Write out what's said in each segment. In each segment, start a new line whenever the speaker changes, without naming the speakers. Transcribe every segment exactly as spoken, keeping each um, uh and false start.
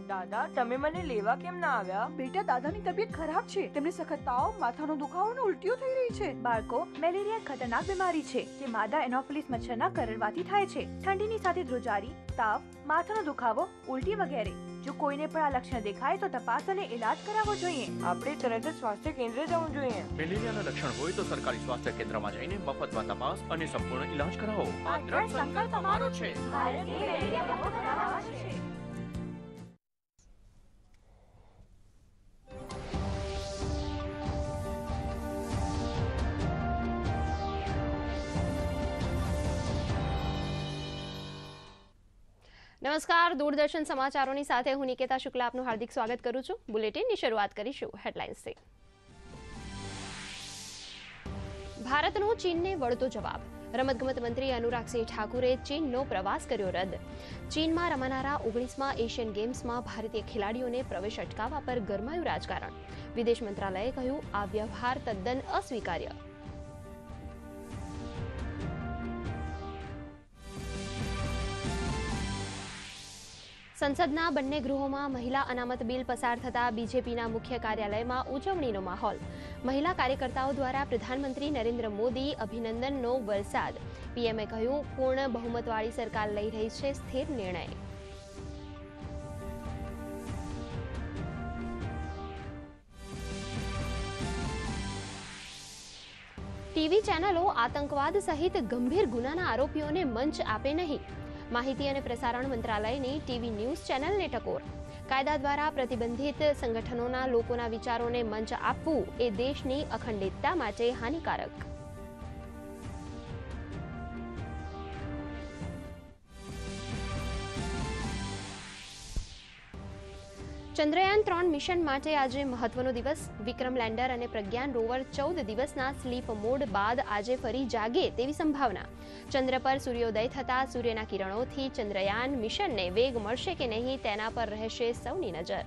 દાદા, તમે મને લેવા કેમ ના આવ્યા?
બેટા, દાદાની તબિયત ખરાબ છે. તેમને સખત તાવ, માથાનો દુખાવો અને ઉલટીઓ થઈ રહી છે.
બાળકો, મેલેરિયા ખતરનાક બીમારી છે જે માદા એનોફિલિસ મચ્છરના કરડવાથી થાય છે. ઠંડીની સાથે ધ્રુજારી, તાવ, માથાનો દુખાવો, ઉલટી વગેરે. જો કોઈને પણ આ લક્ષણ દેખાય તો તપાસ અને ઇલાજ કરાવવો જોઈએ.
આપણે તરત જ સ્વાસ્થ્ય કેન્દ્ર જવું જોઈએ.
મેલેરિયાના લક્ષણ હોય તો સરકારી સ્વાસ્થ્ય કેન્દ્રમાં જઈને મફતમાં તપાસ અને સંપૂર્ણ ઇલાજ કરાવો.
આ દ્રઢ સંકલ્પ અમારો છે. ભારતની મેલેરિયા મુક્ત બનાવવા છે.
નમસ્કાર, દૂરદર્શન સમાચારોની સાથે હું નિકેતા શુક્લા આપનું હાર્દિક સ્વાગત કરું છું. બુલેટિનની શરૂઆત કરીશું હેડલાઇન્સથી. ભારતનો ચીનને વળતો જવાબ. રમતગમત મંત્રી અનુરાગસિંહ ઠાકુરે ચીનનો પ્રવાસ કર્યો રદ. ચીનમાં રમાનારા ઓગણીસમા એશિયન ગેમ્સમાં ભારતીય ખેલાડીઓને પ્રવેશ અટકાવવા પર ગરમાયું રાજકારણ. વિદેશ મંત્રાલયે કહ્યું, આ વ્યવહાર તદ્દન અસ્વીકાર્ય. સંસદના બંને ગૃહોમાં મહિલા અનામત બિલ પસાર થતા બીજેપીના મુખ્ય કાર્યાલયમાં ઉજવણીનો માહોલ. મહિલા કાર્યકર્તાઓ દ્વારા પ્રધાનમંત્રી નરેન્દ્ર મોદી અભિનંદનનો વરસાદ. પીએમએ કહ્યું, પૂર્ણ બહુમતવાળી સરકાર લઈ રહી છે સ્થિર નિર્ણય. ટીવી ચેનલો આતંકવાદ સહિત ગંભીર ગુનાના આરોપીઓને મંચ આપે નહીં. માહિતી અને પ્રસારણ મંત્રાલયની ટીવી ન્યૂઝ ચેનલને ટકોર. કાયદા દ્વારા પ્રતિબંધિત સંગઠનોના લોકોના વિચારોને મંચ આપવું એ દેશની અખંડિતતા માટે હાનિકારક. ચંદ્રયાન ત્રણ મિશન માટે આજે મહત્વનો દિવસ. વિક્રમ લેન્ડર અને પ્રજ્ઞાન રોવર ચૌદ દિવસના સ્લીપ મોડ બાદ આજે ફરી જાગે તેવી સંભાવના. ચંદ્ર પર સૂર્યોદય થતા સૂર્યના કિરણોથી ચંદ્રયાન મિશનને વેગ મળશે કે નહીં તેના પર રહેશે સૌની નજર.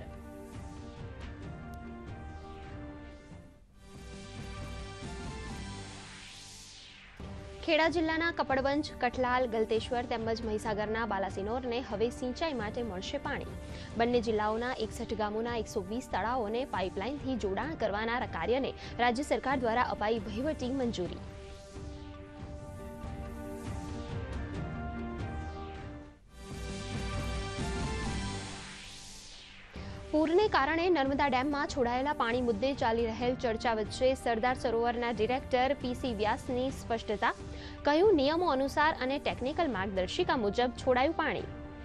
ખેડા જિલ્લાના કપડવંજ, કઠલાલ, ગલતેશ્વર તેમજ મહીસાગરના બાલાસિનોરને હવે સિંચાઈ માટે મળશે પાણી. બંને જિલ્લાઓના એકસઠ ગામોના એકસો વીસ તળાવોને પાઇપલાઇનથી જોડાણ કરવાના કાર્યને રાજ્ય સરકાર દ્વારા અપાઈ વહીવટી મંજૂરી. પૂરને કારણે નર્મદા ડેમમાં છોડાયેલા પાણી મુદ્દે ચાલી રહેલ ચર્ચા વચ્ચે સરદાર સરોવરના ડિરેક્ટર પીસી વ્યાસની સ્પષ્ટતા. કહ્યું, નિયમો અનુસાર અને ટેકનિકલ માર્ગદર્શિકા મુજબ છોડાયું પાણી.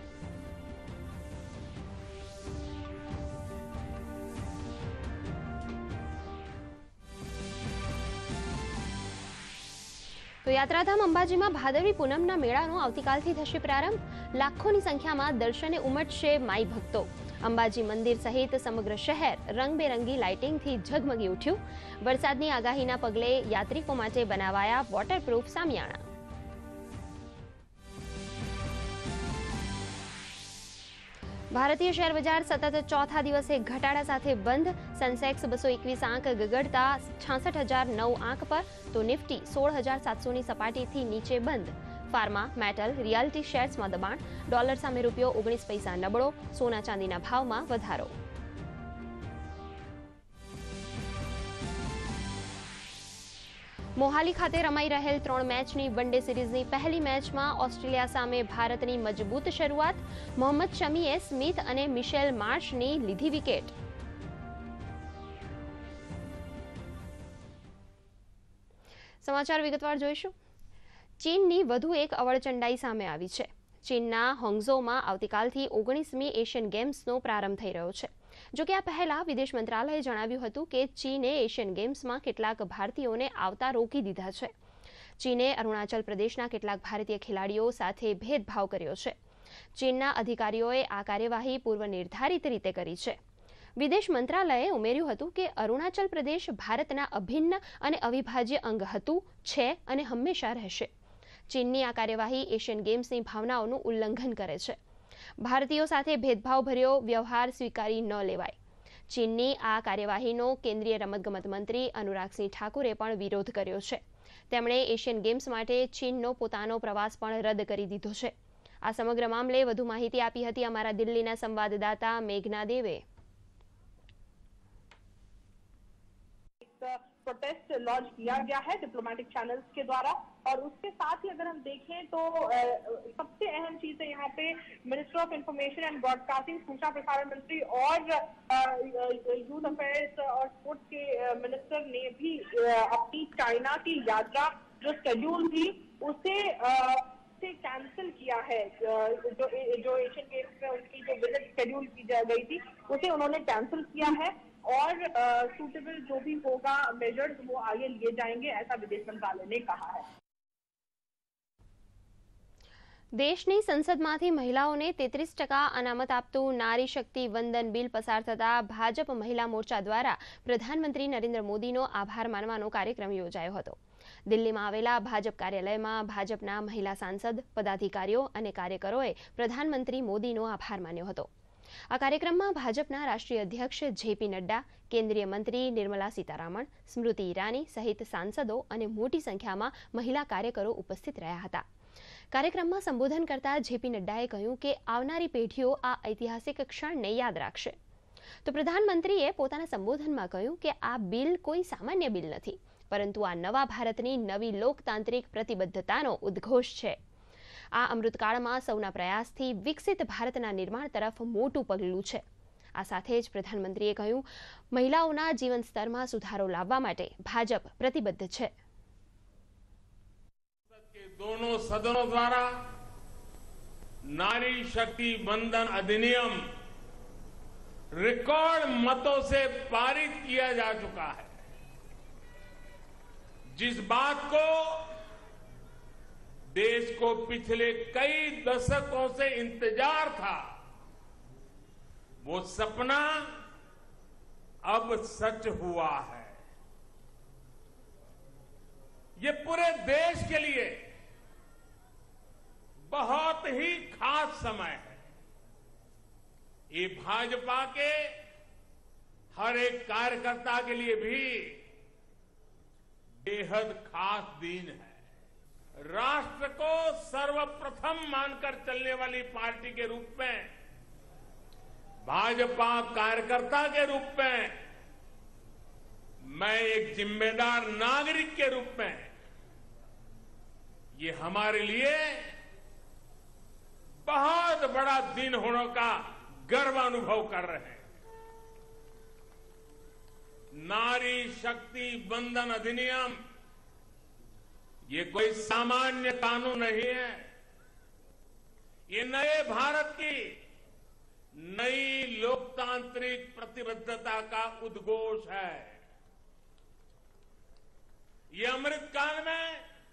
તો યાત્રાધામ અંબાજીમાં ભાદરવી પૂનમના મેળાનો આવતીકાલથી થશે પ્રારંભ. લાખોની સંખ્યામાં દર્શને ઉમટશે માઈ ભક્તો. અંબાજી મંદિર સહિત સમગ્ર શહેર રંગબેરંગી લાઇટિંગથી ઝગમગી ઉઠ્યું. વરસાદની આગાહીના પગલે યાત્રિકો માટે બનાવાયા વોટરપ્રૂફ સામિયાણા. ભારતીય શેર બજાર સતત ચોથા દિવસે ઘટાડા સાથે બંધ. સેન્સેક્સ બસો એકવીસ આંક ગગડતા છાસઠ હજાર નવ આંક પર, તો નિફ્ટી સોળ હજાર સાતસોની સપાટીથી નીચે બંધ. ફાર્મા, મેટલ, રિયાલિટી શેર્સમાં દબાણ. ડોલર સામે રૂપિયો ઓગણીસ પૈસા નબળો. સોના ચાંદીના ભાવમાં વધારો. મોહાલી ખાતે રમાઈ રહેલ ત્રણ મેચની વન ડે સિરીઝની પહેલી મેચમાં ઓસ્ટ્રેલિયા સામે ભારતની મજબૂત શરૂઆત. મોહમ્મદ શમીએ સ્મિથ અને મિશેલ માર્શની લીધી વિકેટ. સમાચાર વિગતવાર જોઈશું. ચીનની વધુ એક અવળચંડાઈ સામે આવી છે. ચીનના હોંગઝોમાં આવતીકાલથી ઓગણીસમી એશિયન ગેમ્સનો પ્રારંભ થઈ રહ્યો છે. જોકે આ પહેલા વિદેશ મંત્રાલયે જણાવ્યું હતું કે ચીને એશિયન ગેમ્સમાં કેટલાક ભારતીયોને આવતા રોકી દીધા છે. ચીને અરુણાચલ પ્રદેશના કેટલાક ભારતીય ખેલાડીઓ સાથે ભેદભાવ કર્યો છે. ચીનના અધિકારીઓએ આ કાર્યવાહી પૂર્વ નિર્ધારિત રીતે કરી છે. વિદેશ મંત્રાલયે ઉમેર્યું હતું કે અરુણાચલ પ્રદેશ ભારતના અભિન્ન અને અવિભાજ્ય અંગ હતું, છે અને હંમેશા રહેશે. ચીનની આ કાર્યવાહી એશિયન ગેમ્સની ભાવનાઓનું ઉલ્લંઘન કરે છે. ભારતીયો સાથે ભેદભાવભર્યો વ્યવહાર સ્વીકારી ન લેવાય. ચીનની આ કાર્યવાહીનો કેન્દ્રીય રમતગમત મંત્રી અનુરાગસિંહ ઠાકુરે પણ વિરોધ કર્યો છે. તેમણે એશિયન ગેમ્સ માટે ચીનનો પોતાનો પ્રવાસ પણ રદ કરી દીધો છે. આ સમગ્ર મામલે વધુ માહિતી આપી હતી અમારા દિલ્હીના સંવાદદાતા મેઘના દેવે।
प्रोटेस्ट लॉन्च किया गया है डिप्लोमेटिक चैनल्स के द्वारा और उसके साथ ही अगर हम देखें तो सबसे अहम चीज है यहाँ पे minister of information and broadcasting सूचना प्रसारण मंत्री और यूथ अफेयर्स और स्पोर्ट्स के मिनिस्टर ने भी अपनी चाइना की यात्रा जो शेड्यूल थी उसे से कैंसिल किया है। जो जो एशियन गेम्स में उनकी जो विजिट शेड्यूल की जा गई थी उसे उन्होंने कैंसिल किया है और सूटेबल जो भी होगा मेजर्स वो आगे लिए जाएंगे, ऐसा विदेश मंत्रालय ने कहा है।
દેશની સંસદમાંથી મહિલાઓને તેત્રીસ ટકા અનામત આપતું નારી શક્તિ વંદન બિલ પસાર થતા ભાજપ મહિલા મોરચા દ્વારા પ્રધાનમંત્રી નરેન્દ્ર મોદીનો આભાર માનવાનો કાર્યક્રમ યોજાયો હતો। દિલ્હીમાં આવેલા ભાજપ કાર્યાલયમાં ભાજપના મહિલા સાંસદ, પદાધિકારીઓ અને કાર્યકરોએ પ્રધાનમંત્રી મોદીનો આભાર માન્યો હતો। આ કાર્યક્રમમાં ભાજપના રાષ્ટ્રીય અધ્યક્ષ જેપી નડ્ડા, કેન્દ્રીય મંત્રી નિર્મલા સીતારામણ, સ્મૃતિ ઈરાની સહિત સાંસદો અને મોટી સંખ્યામાં મહિલા કાર્યકરો ઉપસ્થિત રહ્યા હતા। કાર્યક્રમમાં સંબોધન કરતા જેપી નડ્ડાએ કહ્યું કે આવનારી પેઢીઓ આ ઐતિહાસિક ક્ષણને યાદ રાખશે। તો પ્રધાનમંત્રીએ પોતાના સંબોધનમાં કહ્યું કે આ બિલ કોઈ સામાન્ય બિલ નથી, પરંતુ આ નવા ભારતની નવી લોકતાંત્રિક પ્રતિબદ્ધતાનો ઉદ્ઘોષ છે। આ અમૃતકાળમાં સૌના પ્રયાસથી વિકસિત ભારતના નિર્માણ તરફ મોટું પગલું છે। આ સાથે જ પ્રધાનમંત્રીએ કહ્યું, મહિલાઓના જીવન સ્તરમાં સુધારો લાવવા માટે ભાજપ પ્રતિબદ્ધ છે।
दोनों सदनों द्वारा नारी शक्ति वंदन अधिनियम रिकॉर्ड मतों से पारित किया जा चुका है। जिस बात को देश को पिछले कई दशकों से इंतजार था, वो सपना अब सच हुआ है। ये पूरे देश के लिए बहुत ही खास समय है। ये भाजपा के हर एक कार्यकर्ता के लिए भी बेहद खास दिन है। राष्ट्र को सर्वप्रथम मानकर चलने वाली पार्टी के रूप में, भाजपा कार्यकर्ता के रूप में, मैं एक जिम्मेदार नागरिक के रूप में ये हमारे लिए बहुत बड़ा दिन होने का गर्व अनुभव कर रहे हैं। नारी शक्ति वंदन अधिनियम ये कोई सामान्य कानून नहीं है। ये नए भारत की नई लोकतांत्रिक प्रतिबद्धता का उद्घोष है। ये अमृतकाल में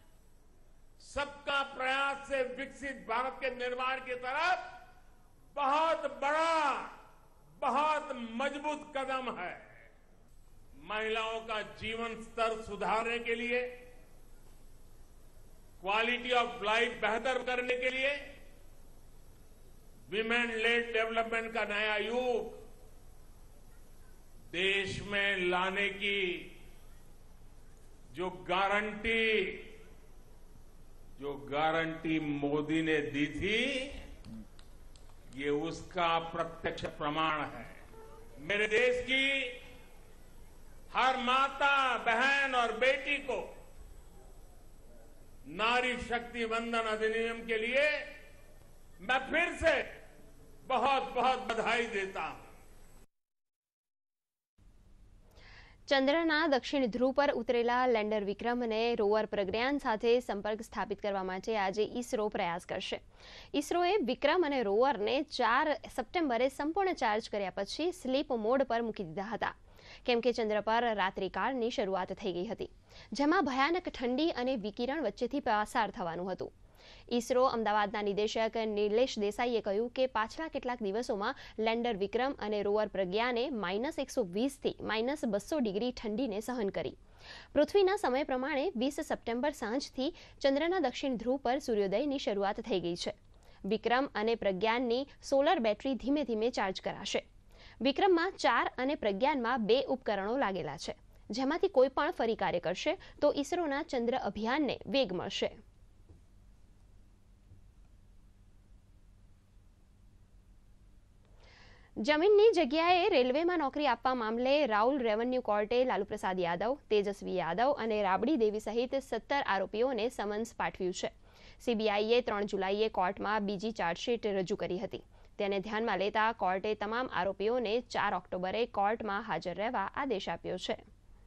सबका प्रयास से विकसित भारत के निर्माण की तरफ बहुत बड़ा, बहुत मजबूत कदम है। महिलाओं का जीवन स्तर सुधारने के लिए, क्वालिटी ऑफ लाइफ बेहतर करने के लिए विमेन लेड डेवलपमेंट का नया युग देश में लाने की जो गारंटी जो गारंटी मोदी ने दी थी, ये उसका प्रत्यक्ष प्रमाण है। मेरे देश की हर माता, बहन और बेटी को नारी शक्ति वंदन अधिनियम के लिए मैं फिर से बहुत बहुत बधाई देता हूं।
ચંદ્રના દક્ષિણ ધ્રુવ પર ઉતરેલા લેન્ડર વિક્રમ અને રોવર પ્રજ્ઞાન સાથે સંપર્ક સ્થાપિત કરવા માટે આજે ઈસરો પ્રયાસ કરશે। ઈસરોએ વિક્રમ અને રોવરને ચાર સપ્ટેમ્બરે સંપૂર્ણ ચાર્જ કર્યા પછી સ્લીપ મોડ પર મૂકી દીધા હતા, કેમ કે ચંદ્ર પર રાત્રિકાળની શરૂઆત થઈ ગઈ હતી, જેમાં ભયાનક ઠંડી અને વિકિરણ વચ્ચેથી પસાર થવાનું હતું। ઈસરો અમદાવાદના નિદેશક નિલેશ દેસાઈએ કહ્યું કે પાછલા કેટલાક દિવસોમાં લેન્ડર વિક્રમ અને રોવર પ્રજ્ઞાને માઇનસ એકસો વીસથી માઇનસ બસો ડિગ્રી ઠંડીને સહન કરી। પૃથ્વીના સમય પ્રમાણે વીસ સપ્ટેમ્બર સાંજથી ચંદ્રના દક્ષિણ ધ્રુવ પર સૂર્યોદયની શરૂઆત થઈ ગઈ છે। વિક્રમ અને પ્રજ્ઞાનની સોલર બેટરી ધીમે ધીમે ચાર્જ કરાશે। વિક્રમમાં ચાર અને પ્રજ્ઞાનમાં બે ઉપકરણો લાગેલા છે, જેમાંથી કોઈ પણ ફરી કાર્ય કરશે તો ઈસરોના ચંદ્ર અભિયાનને વેગ મળશે। જમીનની જગ્યાએ રેલવેમાં નોકરી આપવા મામલે રાઉલ રેવન્યુ કોર્ટે લાલુપ્રસાદ યાદવ, તેજસ્વી યાદવ અને રાબડી દેવી સહિત સત્તર આરોપીઓને સમન્સ પાઠવ્યું છે. સીબીઆઈએ ત્રણ જુલાઈએ કોર્ટમાં બીજી ચાર્જશીટ રજૂ કરી હતી. તેને ધ્યાનમાં લેતા કોર્ટે તમામ આરોપીઓને ચાર ઓક્ટોબરે કોર્ટમાં હાજર રહેવા આદેશ આપ્યો છે.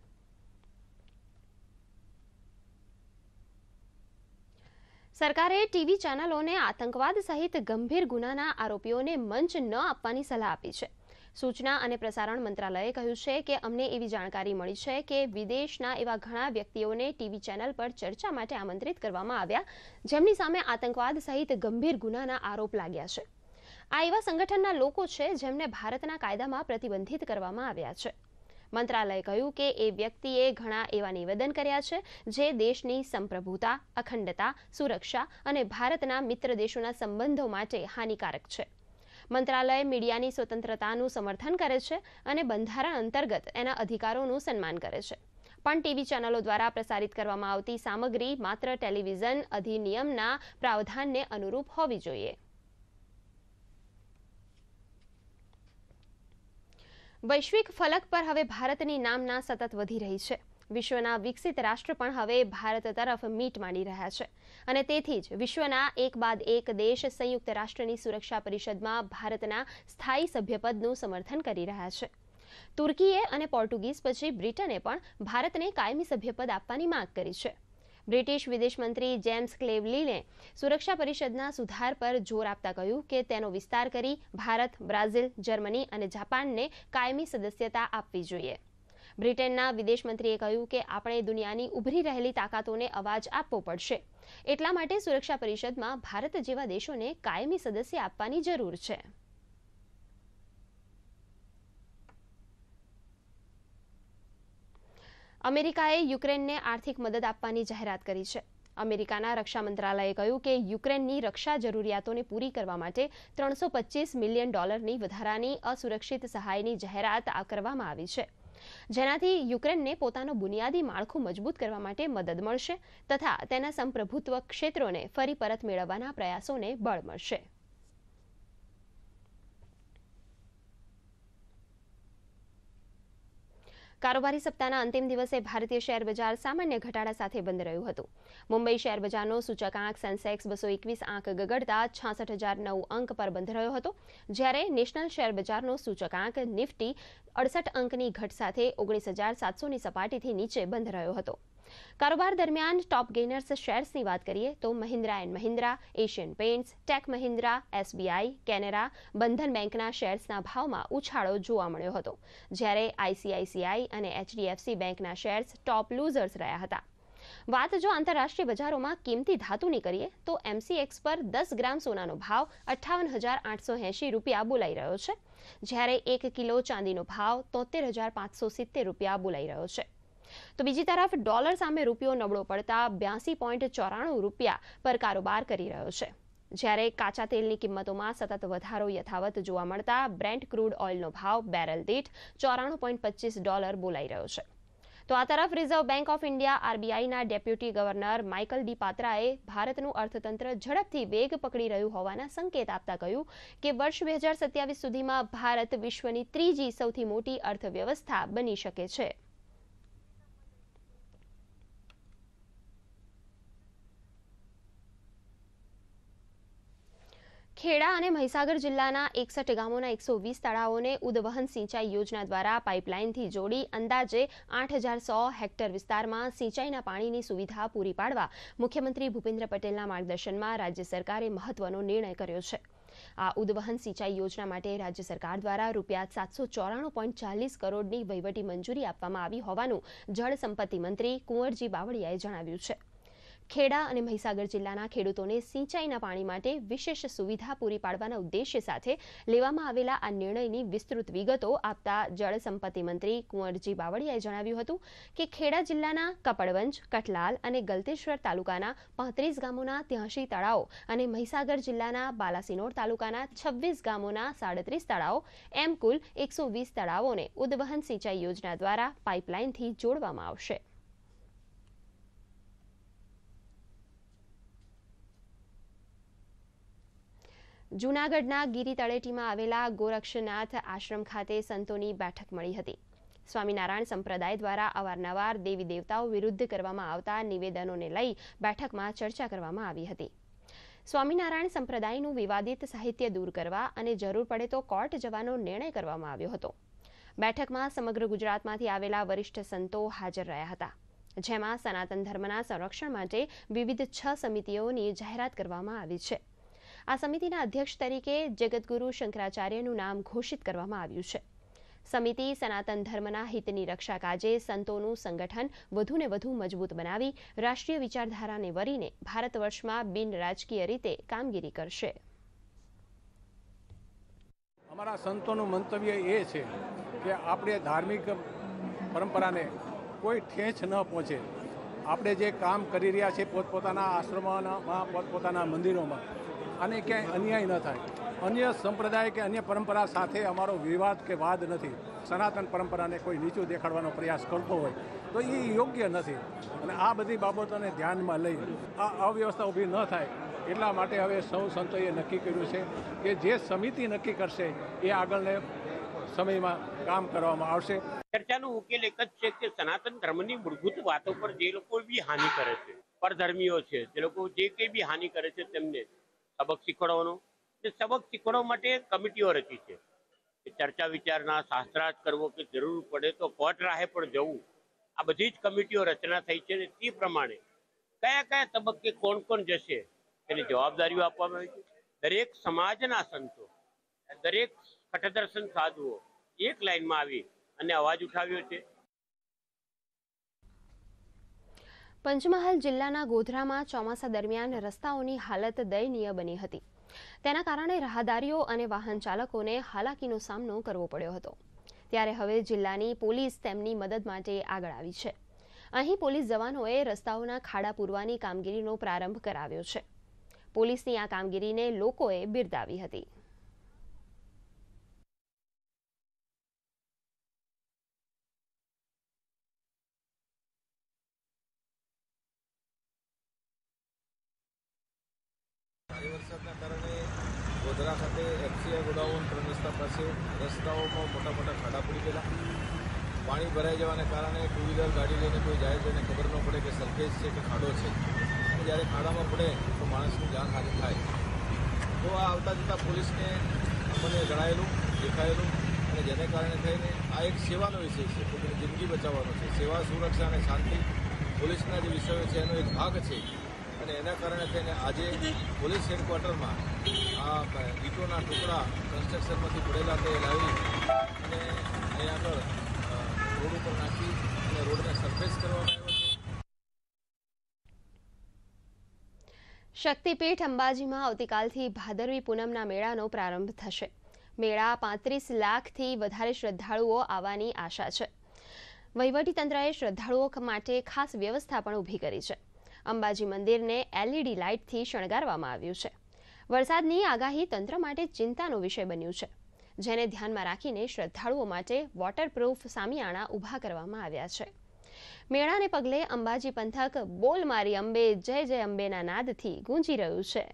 સરકારે ટીવી ચેનલોને આતંકવાદ સહિત ગંભીર ગુનાના આરોપીઓને મંચ ન આપવાની સલાહ આપી છે. સૂચના અને પ્રસારણ મંત્રાલયે કહ્યું છે કે અમને એવી જાણકારી મળી છે કે વિદેશના એવા ઘણા વ્યક્તિઓને ટીવી ચેનલ પર ચર્ચા માટે આમંત્રિત કરવામાં આવ્યા જેમની સામે આતંકવાદ સહિત ગંભીર ગુનાના આરોપ લાગ્યા છે. આ એવા સંગઠનના લોકો છે જેમને ભારતના કાયદામાં પ્રતિબંધિત કરવામાં આવ્યા છે. મંત્રાલયે કહ્યું કે એ વ્યક્તિએ ઘણા એવા નિવેદન કર્યા છે જે દેશની સંપ્રભુતા, અખંડતા, સુરક્ષા અને ભારતના મિત્ર દેશોના સંબંધો માટે હાનિકારક છે. મંત્રાલય મીડિયાની સ્વતંત્રતાનું સમર્થન કરે છે અને બંધારણ અંતર્ગત એના અધિકારોનું સન્માન કરે છે. પણ ટીવી ચેનલો દ્વારા પ્રસારિત કરવામાં આવતી સામગ્રી માત્ર ટેલિવિઝન અધિનિયમના પ્રાવધાનને અનુરૂપ હોવી જોઈએ. વૈશ્વિક ફલક પર હવે ભારતની નામના સતત વધી રહી છે. વિશ્વના વિકસિત રાષ્ટ્ર પણ હવે ભારત તરફ મીટ માંડી રહ્યા છે અને તેથી જ વિશ્વના એક બાદ એક દેશ સંયુક્ત રાષ્ટ્રની સુરક્ષા પરિષદમાં ભારતના સ્થાયી સભ્યપદનું સમર્થન કરી રહ્યા છે. તુર્કીએ અને પોર્ટુગીઝ પછી બ્રિટને પણ ભારતને કાયમી સભ્યપદ આપવાની માંગ કરી છે. બ્રિટિશ વિદેશ મંત્રી જેમ્સ ક્લેવલીને સુરક્ષા પરિષદના સુધાર પર જોર આપતા કહ્યું કે તેનો વિસ્તાર કરી ભારત, બ્રાઝિલ, જર્મની અને જાપાનને કાયમી સદસ્યતા આપવી જોઈએ. બ્રિટનના વિદેશ મંત્રીએ કહ્યું કે આપણે દુનિયાની ઉભરી રહેલી તાકાતોને અવાજ આપવો પડશે. એટલા માટે સુરક્ષા પરિષદમાં ભારત જેવા દેશોને કાયમી સદસ્ય આપવાની જરૂર છે. અમેરિકાએ યુક્રેનને આર્થિક મદદ આપવાની જાહેરાત કરી છે. અમેરિકાના રક્ષા મંત્રાલયે કહ્યું કે યુક્રેનની રક્ષા જરૂરિયાતોને પૂરી કરવા માટે ત્રણસો પચીસ મિલિયન ડોલરની વધારાની અસુરક્ષિત સહાયની જાહેરાત કરવામાં આવી છે, જેનાથી યુક્રેનને પોતાનું બુનિયાદી માળખું મજબૂત કરવા માટે મદદ મળશે તથા તેના સંપ્રભુત્વ ક્ષેત્રોને ફરી પરત મેળવવાના પ્રયાસોને બળ મળશે. કારોબારી સપ્તાહના અંતિમ દિવસે ભારતીય શેર બજાર સામાન્ય ઘટાડા સાથે બંધ રહ્યું હતું. મુંબઈ શેર બજારનો સૂચકાંક સેન્સેક્સ બસો એકવીસ આંક ગગડતા છાસઠ હજાર નવ અંક પર બંધ રહ્યો હતો, જ્યારે નેશનલ શેર બજારનો સૂચકાંક નિફ્ટી અડસઠ અંકની ઘટ સાથે ઓગણીસ હજાર સાતસોની સપાટીથી નીચે બંધ રહ્યો હતો. કારોબાર દરમિયાન ટોપ ગેઇનર્સ શેર્સની વાત કરીએ તો Mahindra and Mahindra, Asian paints, tech Mahindra, SBI, Canara, Bandhan બેંકના શેર્સના ભાવમાં ઉછાળો જોવા મળ્યો હતો, જ્યારે આઈસીઆઈસીઆઈ અને એચડીએફસી બેંકના શેર્સ ટોપ લૂઝર્સ રહ્યા હતા. વાત જો આંતરરાષ્ટ્રીય બજારોમાં કિંમતી ધાતુની કરીએ તો એમસીએક્સ પર દસ ગ્રામ સોનાનો ભાવ અઠ્ઠાવન હજાર આઠસો એંશી રૂપિયા બોલાઈ રહ્યો છે, જ્યારે એક કિલો ચાંદીનો ભાવ તોતેર હજાર પાંચસો સિત્તેર રૂપિયા બોલાઈ રહ્યો છે. તો બીજી તરફ ડોલર સામે રૂપિયો નબળો પડતા બ્યાસી પોઈન્ટ ચોરાણું રૂપિયા પર કારોબાર કરી રહ્યો છે, જ્યારે કાચા તેલની કિંમતોમાં સતત વધારો યથાવત જોવા મળતા બ્રેન્ટ ક્રૂડ ઓઇલનો ભાવ બેરલ દીઠ ચોરાણું પોઈન્ટ પચીસ ડોલર બોલાઈ રહ્યો છે. તો આ તરફ રિઝર્વ બેંક ઓફ ઇન્ડિયા આરબીઆઈના ડેપ્યુટી ગવર્નર માઇકલ ડી પાત્રાએ ભારતનું અર્થતંત્ર ઝડપથી વેગ પકડી રહ્યું હોવાના સંકેત આપતા કહ્યું કે વર્ષ બે હજાર સત્યાવીસ સુધીમાં ભારત વિશ્વની ત્રીજી સૌથી મોટી અર્થવ્યવસ્થા બની શકે છે. ખેડા અને મહીસાગર જિલ્લાના એકસઠ ગામોના એકસો વીસ તળાવોને ઉદવહન સિંચાઈ યોજના દ્વારા પાઇપલાઇનથી જોડી અંદાજે આઠ હજાર સો હેક્ટર વિસ્તારમાં સિંચાઈના પાણીની સુવિધા પૂરી પાડવા મુખ્યમંત્રી ભૂપેન્દ્ર પટેલના માર્ગદર્શનમાં રાજ્ય સરકારે મહત્વનો નિર્ણય કર્યો છે. આ ઉદવહન સિંચાઈ યોજના માટે રાજ્ય સરકાર દ્વારા રૂપિયા સાતસો ચોરાણું પોઈન્ટ ચાલીસ કરોડની વહીવટી મંજૂરી આપવામાં આવી હોવાનું જળ સંપત્તિ મંત્રી કુંવરજી બાવળિયાએ જણાવ્યું છે. ખેડા અને મહીસાગર જિલ્લાના ખેડૂતોને સિંચાઈના પાણી માટે વિશેષ સુવિધા પૂરી પાડવાના ઉદ્દેશ્ય સાથે લેવામાં આવેલા આ નિર્ણયની વિસ્તૃત વિગતો આપતા જળ સંપત્તિ મંત્રી કુંવરજી બાવળિયાએ જણાવ્યું હતું કે ખેડા જિલ્લાના કપડવંજ, કઠલાલ અને ગલતેશ્વર તાલુકાના પાંત્રીસ ગામોના ત્યાંશી તળાવો અને મહીસાગર જિલ્લાના બાલાસિનોર તાલુકાના છવ્વીસ ગામોના સાડત્રીસ તળાવો એમ કુલ એકસો વીસ તળાવોને ઉદવહન સિંચાઈ યોજના દ્વારા પાઇપલાઇનથી જોડવામાં આવશે. જૂનાગઢના ગીરી તળેટીમાં આવેલા ગોરક્ષનાથ આશ્રમ ખાતે સંતોની બેઠક મળી હતી. સ્વામિનારાયણ સંપ્રદાય દ્વારા અવારનવાર દેવી દેવતાઓ વિરુદ્ધ કરવામાં આવતા નિવેદનોને લઈ બેઠકમાં ચર્ચા કરવામાં આવી હતી. સ્વામિનારાયણ સંપ્રદાયનું વિવાદિત સાહિત્ય દૂર કરવા અને જરૂર પડે તો કોર્ટ જવાનો નિર્ણય કરવામાં આવ્યો હતો. બેઠકમાં સમગ્ર ગુજરાતમાંથી આવેલા વરિષ્ઠ સંતો હાજર રહ્યા હતા, જેમાં સનાતન ધર્મના સંરક્ષણ માટે વિવિધ છ સમિતિઓની જાહેરાત કરવામાં આવી છે. આ સમિતિના અધ્યક્ષ તરીકે જગતગુરુ શંકરાચાર્યનું નામ ઘોષિત કરવામાં આવ્યું છે. સમિતિ સનાતન ધર્મના હિતની રક્ષા કાજે સંતોનું સંગઠન વધુને વધુ મજબૂત બનાવી રાષ્ટ્રીય વિચારધારાને વરીને ભારત વર્ષમાં બિન રાજકીય રીતે કામગીરી કરશે.
અમારા સંતોનું મંતવ્ય એ છે કે આપણે ધાર્મિક પરંપરાને કોઈ ઠેંચ ન પહોંચે. આપણે જે કામ કરી રહ્યા છીએ પોતપોતાના આશ્રમોમાં, પોતપોતાના મંદિરોમાં, અને ક્યાંય અન્યાય ન થાય. અન્ય સંપ્રદાય કે અન્ય પરંપરા સાથે અમારો વિવાદ કે વાદ નથી. સનાતન પરંપરાને કોઈ નીચું દેખાડવાનો પ્રયાસ કરતો હોય તો એ યોગ્ય નથી. અને આ બધી બાબતોને ધ્યાનમાં લઈ આ અવ્યવસ્થા ઊભી ન થાય એટલા માટે હવે સૌ સંતોએ નક્કી કર્યું છે કે જે સમિતિ નક્કી કરશે એ આગળને સમયમાં કામ કરવામાં આવશે.
ચર્ચાનો ઉકેલ એક જ છે કે સનાતન ધર્મની મૂળભૂત વાતો પર જે લોકો બી હાનિ કરે છે, પરધર્મીઓ છે, જે લોકો જે કંઈ બી હાનિ કરે છે તેમને સબક શીખવાડવાનો, તે સબક શીખવાડવા માટે કમિટીઓ રચી છે. ચર્ચા વિચારણા, શાસ્ત્રાર્થ કરવો કે જરૂર પડે તો કોર્ટ રાહે પણ જવું, આ બધી જ કમિટીઓ રચના થઈ છે. તે પ્રમાણે કયા કયા તબક્કે કોણ કોણ જશે તેની જવાબદારીઓ આપવામાં આવી છે. દરેક સમાજના સંતો, દરેક કઠદર્શન સાધુઓ એક લાઈનમાં આવી અને અવાજ ઉઠાવ્યો છે.
પંચમહાલ જિલ્લાના ગોધરામાં ચોમાસા દરમિયાન રસ્તાઓની હાલત દયનીય બની હતી. તેના કારણે રાહદારીઓ અને વાહન ચાલકોને હાલાકીનો સામનો કરવો પડ્યો હતો. ત્યારે હવે જિલ્લાની પોલીસ તેમની મદદ માટે આગળ આવી છે. અહીં પોલીસ જવાનોએ રસ્તાઓના ખાડા પૂરવાની કામગીરીનો પ્રારંભ કરાવ્યો છે. પોલીસની આ કામગીરીને લોકોએ બિરદાવી હતી.
વરસાદના કારણે ગોધરા ખાતે એફસીઆઈ ગોડાઉન ત્રણ રસ્તા પાસે રસ્તાઓમાં મોટા મોટા ખાડા પડી ગયેલા. પાણી ભરાઈ જવાને કારણે ટુ વ્હીલર ગાડી લઈને કોઈ જાય તો એને ખબર ન પડે કે સરફેસ છે કે ખાડો છે. અને જ્યારે ખાડામાં પડે તો માણસની જાનહાનિ થાય. તો આ આવતા જતાં પોલીસને આપણને જણાયેલું, દેખાયેલું, અને જેને કારણે થઈને આ એક સેવાનો વિષય છે, પોતાની જિંદગી બચાવવાનો છે. સેવા, સુરક્ષા અને શાંતિ પોલીસના જે વિષયો છે એનો એક ભાગ છે. અને એના કારણે થઈને આજે પોલીસ હેડક્વાર્ટરમાં આ ઈંટોના ટુકડા કન્સ્ટ્રક્શનમાંથી પડેલા તે લાવી અને અહીં આગળ રોડ ઉપર નાખી અને રોડને સરફેસ કરવામાં આવ્યો છે.
શક્તિપીઠ અંબાજીમાં આવતીકાલથી ભાદરવી પૂનમના મેળાનો પ્રારંભ થશે. મેળા પાંત્રીસ લાખથી વધારે શ્રદ્ધાળુઓ આવવાની આશા છે. વહીવટીતંત્રએ શ્રદ્ધાળુઓ માટે ખાસ વ્યવસ્થા પણ ઊભી કરી છે. અંબાજી મંદિરને એલઈડી લાઇટથી શણગારવામાં આવ્યું છે. વરસાદની આગાહી તંત્ર માટે ચિંતાનો વિષય બન્યું છે, જેને ધ્યાનમાં રાખીને શ્રદ્ધાળુઓ માટે વોટરપ્રૂફ સામિયાણા ઊભા કરવામાં આવ્યા છે. મેળાને પગલે અંબાજી પંથક બોલ મારી અંબે, જય જય અંબેના નાદથી ગુંજી રહ્યું છે.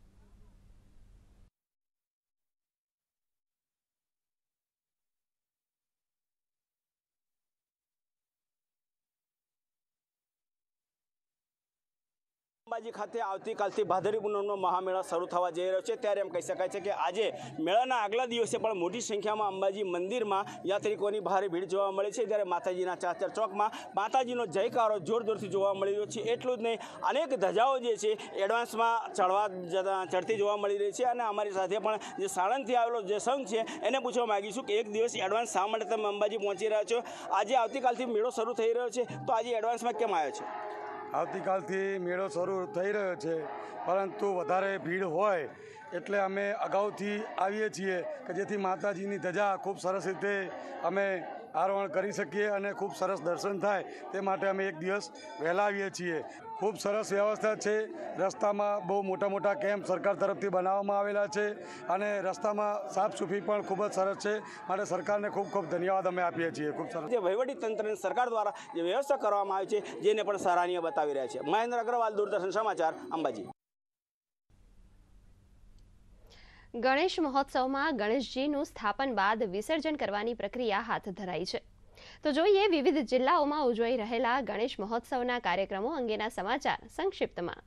અંબાજી ખાતે આવતીકાલથી ભાદરવી પૂનમનો મહામેળા શરૂ થવા જઈ રહ્યો છે. ત્યારે એમ કહી શકાય છે કે આજે મેળાના આગલા દિવસે પણ મોટી સંખ્યામાં અંબાજી મંદિરમાં યાત્રિકોની ભારે ભીડ જોવા મળે છે. ત્યારે માતાજીના ચાચર ચોકમાં માતાજીનો જયકારો જોરદોરથી જોવા મળી રહ્યો છે. એટલું જ નહીં, અનેક ધજાઓ જે છે એડવાન્સમાં ચડવા ચડતી જોવા મળી રહી છે. અને અમારી સાથે પણ જે સાણંદથી આવેલો જે સંઘ છે એને પૂછવા માગીશું કે એક દિવસ એડવાન્સ શા માટે તમે અંબાજી પહોંચી રહ્યા છો? આજે આવતીકાલથી મેળો શરૂ થઈ રહ્યો છે, તો આજે એડવાન્સમાં કેમ આવ્યો છે?
આવતીકાલથી મેળો શરૂ થઈ રહ્યો છે, પરંતુ વધારે ભીડ હોય એટલે અમે અગાઉથી આવીએ છીએ કે જેથી માતાજીની ધજા ખૂબ સરસ રીતે અમે આરોહણ કરી શકીએ અને ખૂબ સરસ દર્શન થાય. તે માટે અમે એક દિવસ વહેલા આવીએ છીએ. ખૂબ સરસ વ્યવસ્થા છે. રસ્તામાં બહુ મોટા મોટા કેમ્પ સરકાર તરફથી બનાવવામાં આવેલા છે અને રસ્તામાં સાફ સફાઈ પણ ખૂબ જ સરસ છે. માટે સરકારને ખૂબ ખૂબ ધન્યવાદ અમે આપીએ છીએ. ખૂબ સરસ
જે વહીવટી તંત્રની સરકાર દ્વારા જે વ્યવસ્થા કરવામાં આવી છે જેને પણ સરાહનીય બતાવી રહ્યા છે. મહેન્દ્ર અગ્રવાલ, દૂરદર્શન સમાચાર, અંબાજી.
ગણેશ મહોત્સવમાં ગણેશજીનું સ્થાપન બાદ વિસર્જન કરવાની પ્રક્રિયા હાથ ધરાઈ છે. તો જોઈએ વિવિધ જિલ્લાઓમાં ઉજવાઈ રહેલા ગણેશ મહોત્સવના કાર્યક્રમો અંગેના સમાચાર સંક્ષિપ્તમાં.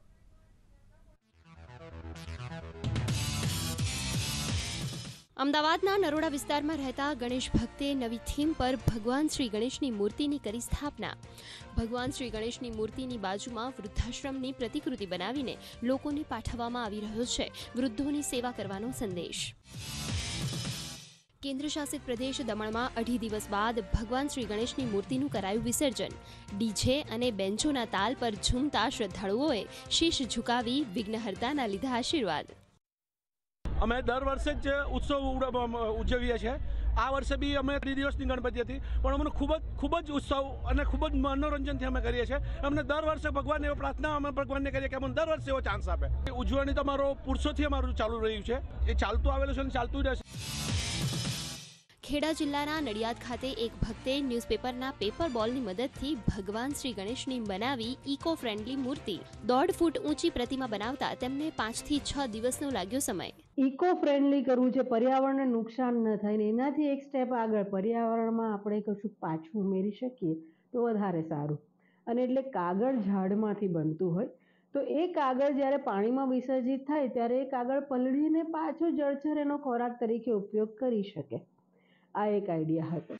અમદાવાદના નરોડા વિસ્તારમાં રહેતા ગણેશ ભક્તે નવી થીમ પર ભગવાન શ્રી ગણેશની મૂર્તિની કરી સ્થાપના. ભગવાન શ્રી ગણેશની મૂર્તિની બાજુમાં વૃદ્ધાશ્રમની પ્રતિકૃતિ બનાવીને લોકોને પાઠવવામાં આવી રહ્યો છે વૃદ્ધોની સેવા કરવાનો સંદેશ. કેન્દ્રશાસિત પ્રદેશ દમણમાં અઢી દિવસ બાદ ભગવાન શ્રી ગણેશની મૂર્તિનું કરાયું વિસર્જન. ડીજે અને બેન્ચોના તાલ પર ઝૂમતા શ્રદ્ધાળુઓએ શીશ ઝુકાવી વિઘ્નહર્તાના લીધા આશીર્વાદ.
અમે દર વર્ષે જ ઉત્સવ ઉજવીએ છીએ. આ વર્ષે બી અમે ત્રણ દિવસની ગણપતિ હતી, પણ અમને ખૂબ જ ખૂબ જ ઉત્સવ અને ખૂબ જ મનોરંજનથી અમે કરીએ છીએ. અમને દર વર્ષે ભગવાનને એવો પ્રાર્થના અમે ભગવાનને કરીએ કે અમને દર વર્ષે એવો ચાન્સ આપે. ઉજવણી તો અમારો પુરુષોથી અમારું ચાલુ રહ્યું છે, એ ચાલતું આવેલું છે અને ચાલતું રહેશે.
ખેડા જિલ્લાના નડિયાદ ખાતે એક ભક્તે ન્યૂઝપેપરના પેપર બોલની મદદથી ભગવાન શ્રી ગણેશની બનાવી ઇકો ફ્રેન્ડલી મૂર્તિ. દોઢ ફૂટ ઊંચી પ્રતિમા બનાવતા તેમને પાંચથી છ દિવસનો લાગ્યો સમય.
ઇકો ફ્રેન્ડલી કરવું છે, પર્યાવરણને નુકસાન ન થાય ને એનાથી એક સ્ટેપ આગળ પર્યાવરણમાં આપણે કશું પાછું ઉમેરી શકીએ તો વધારે સારું. અને એટલે કાગળ ઝાડમાંથી બનતું હોય તો એ કાગળ જ્યારે પાણીમાં વિસર્જિત થાય ત્યારે એ કાગળ પલળીને પાછો જળચર એનો ખોરાક તરીકે ઉપયોગ કરી શકે. આ એક આઈડિયા હતો.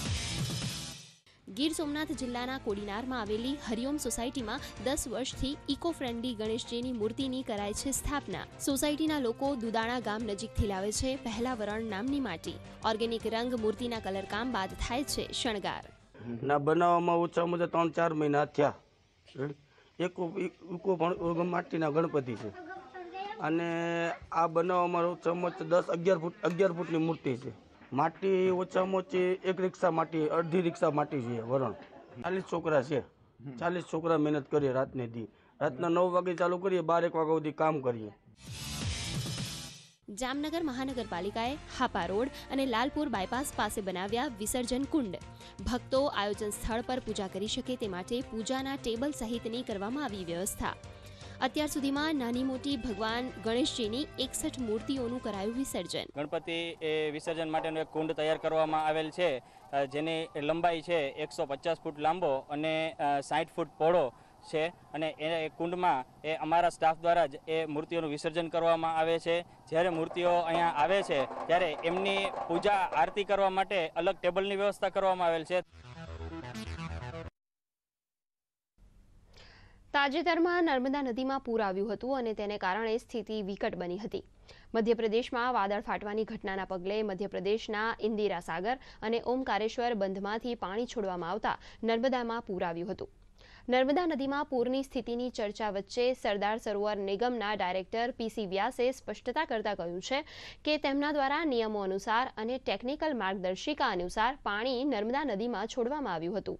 ગીર સોમનાથ જિલ્લાના કોડીનારમાં આવેલી હરિઓમ સોસાયટીમાં દસ વર્ષથી ઇકો ફ્રેન્ડલી ગણેશજીની મૂર્તિની કરાય છે સ્થાપના. સોસાયટીના લોકો દુદાણા ગામ નજીકથી લાવે છે પહેલા વરણ નામની માટી. ઓર્ગેનિક રંગ મૂર્તિના કલરકામ બાદ થાય છે શણગાર.
ના બનાવવામાં ઓછામાં ઓછા ત્રણ ચાર મહિના થયા. એક ઇકો માટીના ગણપતિ છે અને આ બનાવવામાં ઓછામાં ઓછા દસ અગિયાર ફૂટ અગિયાર ફૂટની મૂર્તિ છે. માટી ઓછામાં ઓછી એક રિક્ષા માટી અડધી રિક્ષા માટી છે વરણ. ચાલીસ છોકરા છે, ચાલીસ છોકરા મહેનત કરીએ રાતને દી. રાતના નવ વાગે ચાલુ કરીએ, બાર એક વાગ્યા સુધી કામ કરીએ.
જામનગર મહાનગરપાલિકાએ હાપા રોડ અને લાલપુર બાયપાસ પાસે બનાવ્યા વિસર્જન કુંડ. ભક્તો આયોજન સ્થળ પર પૂજા કરી શકે તે માટે પૂજાના ટેબલ સહિતની કરવામાં આવી વ્યવસ્થા. અત્યાર સુધીમાં નાની મોટી ભગવાન ગણેશજીની એકસઠ મૂર્તિઓનું કરાયું વિસર્જન.
ગણપતિ એ વિસર્જન માટેનો એક કુંડ તૈયાર કરવામાં આવેલ છે, જેની લંબાઈ છે એકસો પચાસ ફૂટ લાંબો અને સાઠ ફૂટ પહોળો છે. અને એ કુંડમાં એ અમારા સ્ટાફ દ્વારા જ એ મૂર્તિઓનું વિસર્જન કરવામાં આવે છે. જ્યારે મૂર્તિઓ અહીંયા આવે છે ત્યારે એમની પૂજા આરતી કરવા માટે અલગ ટેબલની વ્યવસ્થા કરવામાં આવેલ છે.
તાજેતરમાં નર્મદા નદીમાં પૂર આવ્યું હતું અને તેને કારણે સ્થિતિ વિકટ બની હતી. મધ્યપ્રદેશમાં વાદળ ફાટવાની ઘટનાના પગલે મધ્યપ્રદેશના ઇન્દિરા સાગર અને ઓમકારેશ્વર બંધમાંથી પાણી છોડવામાં આવતા નર્મદામાં પૂર આવ્યું હતું. નર્મદા નદીમાં પૂરની સ્થિતિની ચર્ચા વચ્ચે સરદાર સરોવર નિગમના ડાયરેક્ટર પીસી વ્યાસે સ્પષ્ટતા કરતા કહ્યું છે કે તેમના દ્વારા નિયમો અનુસાર અને ટેકનિકલ માર્ગદર્શિકા અનુસાર પાણી નર્મદા નદીમાં છોડવામાં આવ્યું હતું.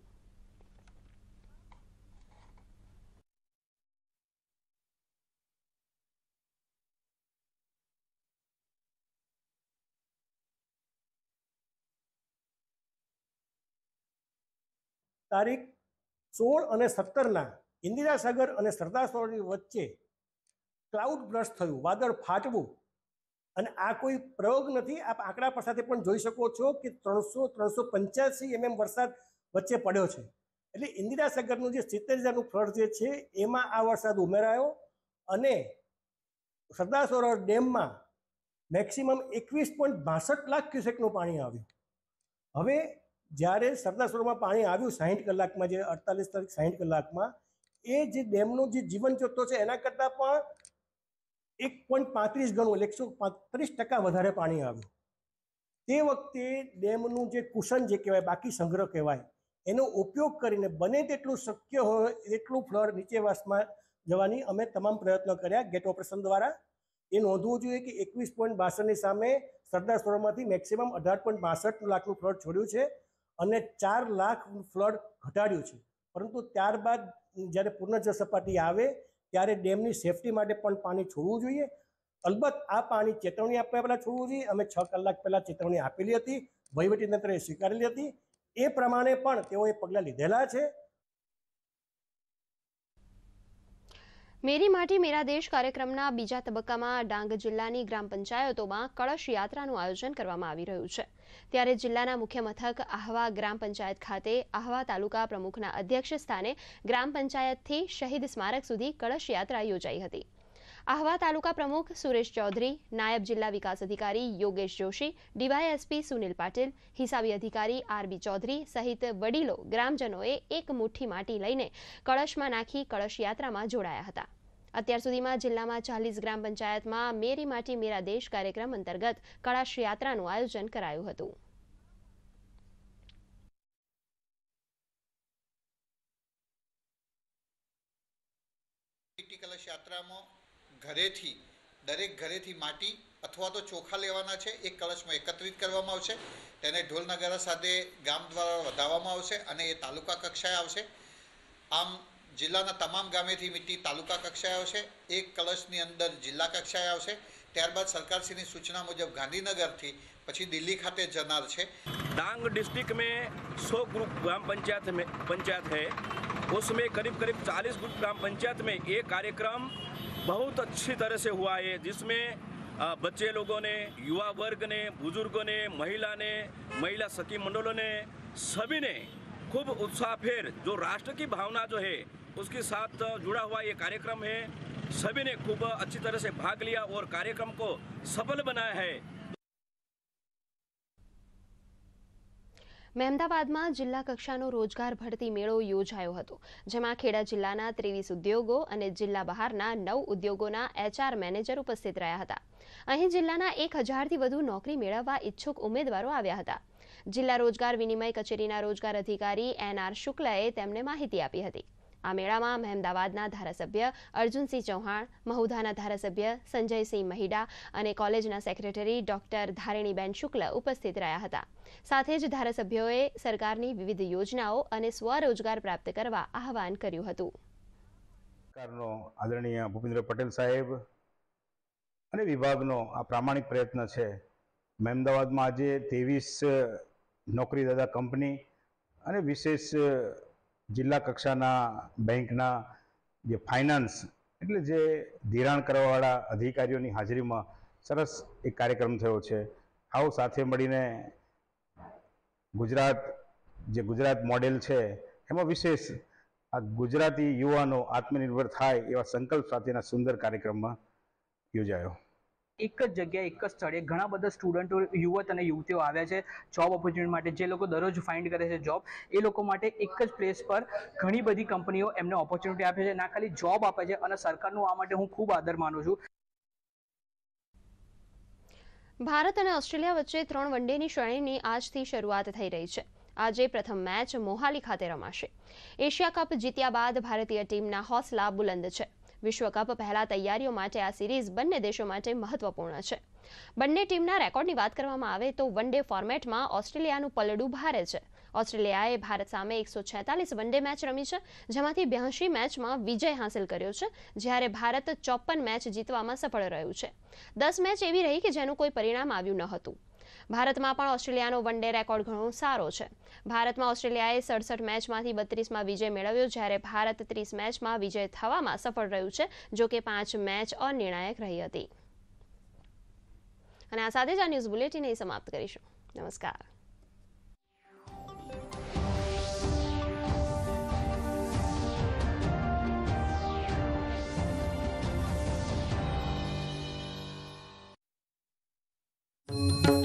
તારીખ સોળ અને સત્તરના ઇન્દિરા સાગર અને સરદાર સરોવરની વચ્ચે ક્લાઉડ બ્રસ્ટ થયું, વાદળ ફાટવું. અને આ કોઈ પ્રયોગ નથી. આપ આંકડા પરસાથી પણ જોઈ શકો છો કે ત્રણસો ત્રણસો પંચ્યાસી એમએમ વરસાદ વચ્ચે પડ્યો છે. એટલે ઇન્દિરા સાગરનું જે સિત્તેર હજારનું ફ્લડ જે છે એમાં આ વરસાદ ઉમેરાયો અને સરદાર સરોવર ડેમમાં મેક્સિમમ એકવીસ પોઈન્ટ બાસઠ લાખ ક્યુસેકનું પાણી આવ્યું. હવે જ્યારે સરદાર સરોવરમાં પાણી આવ્યું સાહીઠ કલાકમાં, જે અડતાલીસ તારીખ સાહીઠ કલાકમાં, એ જે ડેમનો જે જીવન જથ્થો છે એના કરતાં પણ એક પોઈન્ટ પાંત્રીસ ગણું એટલે એકસો પાંત્રીસ ટકા વધારે પાણી આવ્યું. તે વખતે ડેમનું જે કુશન જે કહેવાય, બાકી સંગ્રહ કહેવાય, એનો ઉપયોગ કરીને બને તેટલું શક્ય હોય એટલું ફ્લડ નીચેવાસમાં જવાની અમે તમામ પ્રયત્નો કર્યા ગેટ ઓપરેશન દ્વારા. એ નોંધવું જોઈએ કે એકવીસ પોઈન્ટ બાસઠની સામે સરદાર સરોવરમાંથી મેક્સિમમ અઢાર પોઈન્ટ બાસઠ લાખનું ફ્લડ છોડ્યું છે અને ચાર લાખ ફ્લડ ઘટાડ્યું છે. પરંતુ ત્યારબાદ જ્યારે પૂર્ણ જળ સપાટી આવે ત્યારે ડેમની સેફટી માટે પણ પાણી છોડવું જોઈએ. અલબત્ત આ પાણી ચેતવણી આપ્યા પહેલાં છોડવું જોઈએ. અમે છ કલાક પહેલાં ચેતવણી આપેલી હતી, વહીવટીતંત્રએ સ્વીકારેલી હતી. એ પ્રમાણે પણ તેઓએ પગલાં લીધેલા છે.
મેરી માટી મેરા દેશ કાર્યક્રમના બીજા તબક્કામાં ડાંગ જિલ્લાની ગ્રામ પંચાયતોમાં કળશ યાત્રાનું આયોજન કરવામાં આવી રહ્યું છે ત્યારે જિલ્લાના મુખ્ય મથક આહવા ગ્રામ પંચાયત ખાતે આહવા તાલુકા પ્રમુખના અધ્યક્ષ સ્થાને ગ્રામ પંચાયતથી શહીદ સ્મારક સુધી કળશ યાત્રા યોજાઈ હતી। આહવા તાલુકા પ્રમુખ સુરેશ ચૌધરી, નાયબ જિલ્લા વિકાસ અધિકારી યોગેશ જોશી, ડીવાયએસપી સુનિલ પાટીલ, હિસાબી અધિકારી આરબી ચૌધરી સહિત વડીલો ગ્રામજનોએ એક મુઠ્ઠી માટી લઈને કળશમાં નાખી કળશ યાત્રામાં જોડાયા હતા। અત્યાર સુધીમાં જિલ્લામાં ચાલીસ ગ્રામ પંચાયતમાં મેરી માટી મેરા દેશ કાર્યક્રમ અંતર્ગત કળશ યાત્રાનું આયોજન કરાયું હતું।
કળશ યાત્રામાં ઘરેથી દરેક ઘરેથી માટી અથવા તો ચોખા લેવાના છે, એક કળશમાં એકત્રિત કરવામાં આવશે, તેને ઢોલ નગારા સાથે ગામ દ્વારા વધાવવામાં આવશે અને એ તાલુકા કક્ષાએ આવશે। આમ જિલ્લાના તમામ ગામેથી મીટી તાલુકા કક્ષાએ આવશે, એક કળશની અંદર જિલ્લા કક્ષાએ આવશે, ત્યારબાદ સરકારશ્રીની સૂચના મુજબ ગાંધીનગરથી પછી દિલ્હી ખાતે જનાર છે।
डांग डिस्ट्रिक्ट में सौ ग्रुप ग्राम पंचायत में पंचायत है, उसमें करीब करीब चालीस ग्रुप ग्राम पंचायत में ये कार्यक्रम बहुत अच्छी तरह से हुआ है, जिसमें बच्चे लोगों ने, युवा वर्ग ने, बुजुर्गों ने, महिला ने, महिला सखी मंडलों ने, सभी ने खूब उत्साह फेर जो राष्ट्र की भावना जो है उसके साथ जुड़ा हुआ ये कार्यक्रम है। सभी ने खूब अच्छी तरह से भाग लिया और कार्यक्रम को सफल बनाया है।
મહેમદાવાદમાં જિલ્લા કક્ષાનો રોજગાર ભરતી મેળો યોજાયો હતો, જેમાં ખેડા જિલ્લાના ત્રેવીસ ઉદ્યોગો અને જિલ્લા બહારના નવ ઉદ્યોગોના એચઆર મેનેજર ઉપસ્થિત રહ્યા હતા। અહીં જિલ્લાના એક હજારથી વધુ નોકરી મેળવવા ઈચ્છુક ઉમેદવારો આવ્યા હતા। જિલ્લા રોજગાર વિનિમય કચેરીના રોજગાર અધિકારી એન આર શુક્લાએ તેમને માહિતી આપી હતી। આ મેળામાં મહેમદાવાદના ધારાસભ્ય અર્જુનસિંહ ચૌહાણ, મહુધાના ધારાસભ્ય સંજયસિંહ મહિડા અને કોલેજના સેક્રેટરી ડોક્ટર ધારિણીબેન શુક્લ ઉપસ્થિત રહ્યા હતા। સાથે જ ધારાસભ્યોએ સરકારની વિવિધ યોજનાઓ અને સ્વરોજગાર પ્રાપ્ત કરવા આહવાન કર્યું હતું।
સરકારનો આદરણીય ભૂપેન્દ્ર પટેલ સાહેબ અને વિભાગનો આ પ્રામાણિક પ્રયત્ન છે। મહેમદાવાદમાં આજે ત્રેવીસ નોકરીદાતા કંપની અને વિશેષ જિલ્લા કક્ષાના બેંકના જે ફાઇનાન્સ એટલે જે ધિરાણ કરવાવાળા અધિકારીઓની હાજરીમાં સરસ એક કાર્યક્રમ થયો છે। આવો સાથે મળીને ગુજરાત જે ગુજરાત મોડેલ છે એમાં વિશેષ આ ગુજરાતી યુવાનો આત્મનિર્ભર થાય એવા સંકલ્પ સાથેના સુંદર કાર્યક્રમમાં યોજાયો।
એક જ જગ્યાએ એક જ સ્થળે ઘણા બધા સ્ટુડન્ટો, યુવક અને યુવતીઓ આવ્યા છે જોબ ઓપોર્ચ્યુનિટી માટે। જે લોકો દરરોજ ફાઇન્ડ કરે છે જોબ, એ લોકો માટે એક જ પ્લેસ પર ઘણી બધી કંપનીઓ એમને ઓપોર્ચ્યુનિટી આપે છે, ના ખાલી જોબ આપે છે, અને સરકારનું આ માટે હું ખૂબ આદર માનું છું।
ભારત અને ઓસ્ટ્રેલિયા વચ્ચે ત્રણ વનડેની શ્રેણીની આજથી શરૂઆત થઈ રહી છે। આજે પ્રથમ મેચ મોહાલી ખાતે રમાશે। એશિયા કપ જીત્યા બાદ ભારતીય ટીમના હોસલા બુલંદ છે। વિશ્વકપ પહેલા તૈયારીઓ માટે આ સિરીઝ બંને દેશો માટે મહત્વપૂર્ણ છે। બંને ટીમના રેકોર્ડની વાત કરવામાં આવે તો વનડે ફોર્મેટમાં ઓસ્ટ્રેલિયાનું પલડું ભારે છે। ઓસ્ટ્રેલિયાએ ભારત સામે એકસો છેતાલીસ વનડે મેચ રમી છે, જેમાંથી બ્યાસી મેચમાં વિજય હાંસલ કર્યો છે, જ્યારે ભારત ચોપન મેચ જીતવામાં સફળ રહ્યું છે। દસ મેચ એવી રહી કે જેનું કોઈ પરિણામ આવ્યું ન હતું। ભારતમાં પણ ઓસ્ટ્રેલિયાનો વનડે રેકોર્ડ ઘણો સારો છે। ભારતમાં ઓસ્ટ્રેલિયાએ સડસઠ મેચમાંથી બત્રીસમાં વિજય મેળવ્યો, જ્યારે ભારત ત્રીસ મેચમાં વિજય થવામાં સફળ રહ્યું છે, જો કે પાંચ મેચ અનિર્ણાયક રહી હતી। અને આ સાથે જ આ ન્યૂઝ બુલેટિન અહીં સમાપ્ત કરીશું। નમસ્કાર।
Thank you.